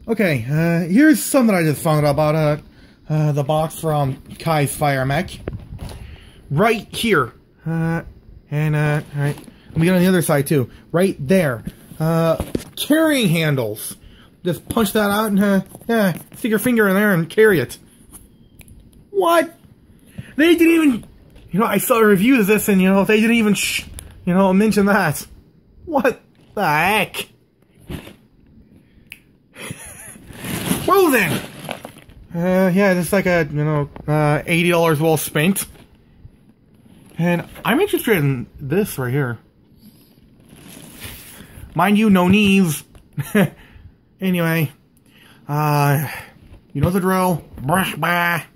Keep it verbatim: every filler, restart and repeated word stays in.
Okay, uh, here's something I just found out about uh, uh, the box from Kai's Fire Mech. Right here. Uh, and, uh, alright. Let me get on the other side, too. Right there. Uh, carrying handles. Just punch that out and, uh, yeah, stick your finger in there and carry it. What? They didn't even... You know, I saw a review of this and, you know, they didn't even, sh you know, mention that. What the heck? Well then! Uh, yeah, it's like a, you know, uh, eighty dollars well spent. And I'm interested in this right here. Mind you, no knees. Anyway, uh, you know the drill. Bah, bah.